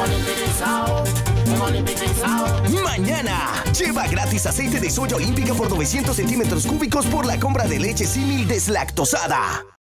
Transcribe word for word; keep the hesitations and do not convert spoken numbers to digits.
Mañana, lleva gratis aceite de soya olímpica por novecientos centímetros cúbicos por la compra de leche símil deslactosada.